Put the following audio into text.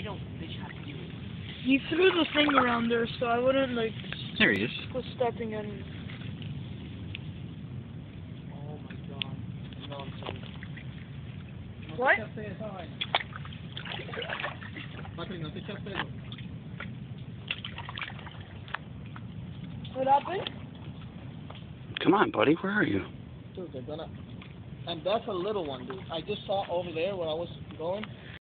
don't fish have to do it. He threw the thing around there, so I wouldn't, like, There he is. go stepping in. Oh my god. No, I'm sorry. What? What happened? Come on, buddy. Where are you? Dude, they're gonna... And that's a little one, dude. I just saw over there when I was going.